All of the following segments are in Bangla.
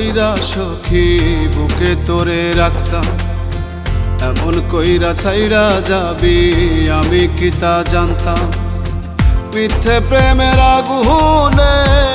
কইরা সখী বুকে তোরে রাখতাম, এমন কইরা ছাইরা যাবি আমি কি তা জানতাম। মিথ্যে প্রেমের আগুনে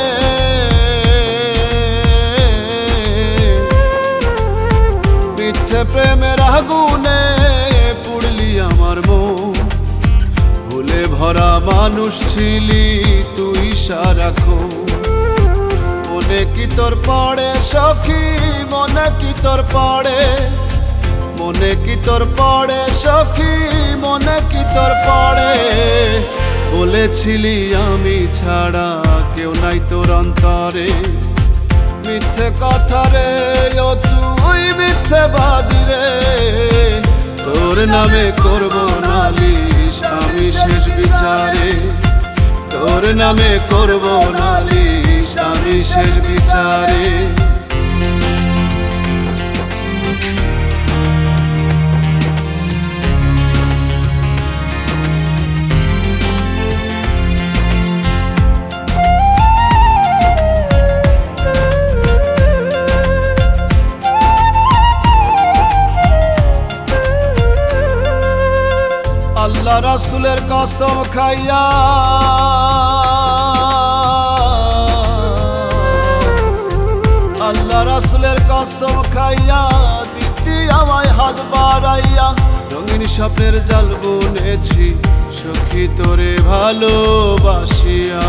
মিথ্যে প্রেমের আগুনে পুড়লি আমার মন। ভুলে ভরা মানুষ ছিলি তুই সারাক্ষণ। মনে কি তোর পড়ে সখী, মনে কি তোর পড়ে, মনে কি তোর পড়ে সখী, মনে কি তোর পড়ে। বলেছিলি আমি ছাড়া কেউ নাই তোর অন্তরে। মিথ্যে কথা রে ও তুই মিথ্যেবাদী রে। তোর নামে করব নালিশ আমি শেষ বিচারে। তোর নামে করব নালিশ আমি শেষ বিচারে। আল্লাহ রাসূলের কসম খাইয়া আল্লাহ রাসূলের কসম খাইয়া দিতি আমায় হাত বাড়াইয়া। রঙিন স্বপ্নের জাল বুনেছি সখী তোরে ভালোবাসিয়া।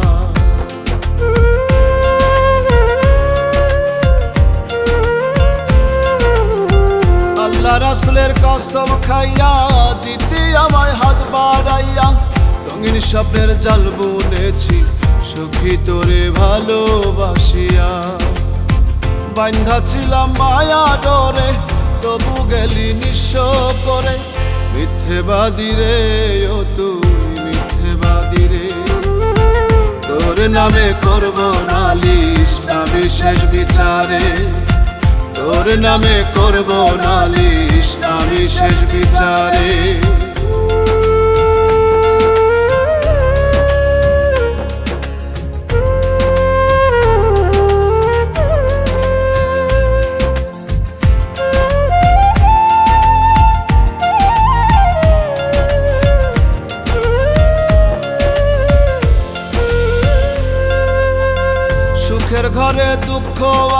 আল্লাহ রাসূলের কসম খাইয়া দিতি আমায় হাত বাড়াইয়া। রঙিন স্বপ্নের জাল বুনেছি সখী তোরে ভালোবাসিয়া। বান্ধা ছিলাম মায়া ডরে তবু গেলি নিঃস্ব করে। মিথ্যেবাদী রে ও তুই মিথ্যেবাদী রে। তোর নামে করব নালিশ আমি শেষ বিচারে। তোর নামে করব নালিশ আমি শেষ বিচারে। সুখের ঘরে দুঃখ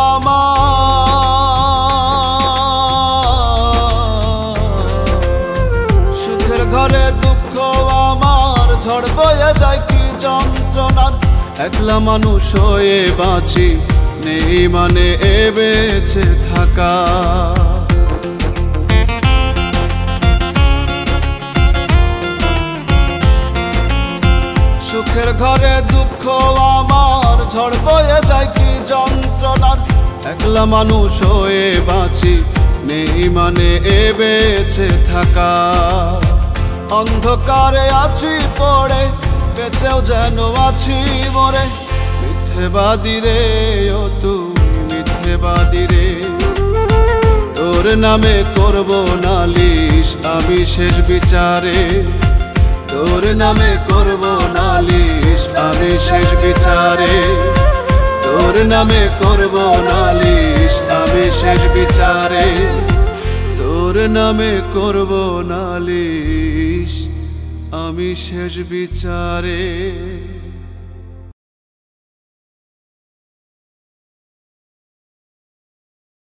আমার, সুখের ঘরে দুঃখ আমার। ঝড় বয়ে যায় কি যন্ত্রণার, একলা মানুষ হয়ে বাঁচি নেই মানে এ বেঁচে থাকা। সুখের ঘরে দুঃখ আমার, ঝড় বয়ে যায় কি যন্ত্রণার। একলা মানুষ হয়ে বাঁচি নেই মানে এ বেঁচে থাকা। অন্ধকারে আছি পড়ে বেঁচেও যেন আছি মরে। মিথ্যেবাদী রে ও তুই মিথ্যেবাদী রে। তোর নামে করব নালিশ আমি শেষ বিচারে। তোর নামে করব নালিশ আমি শেষ বিচারে। তোর নামে করব নালিশ আমি শেষ বিচারে। তোর নামে করব নালিশ আমি শেষ বিচারে।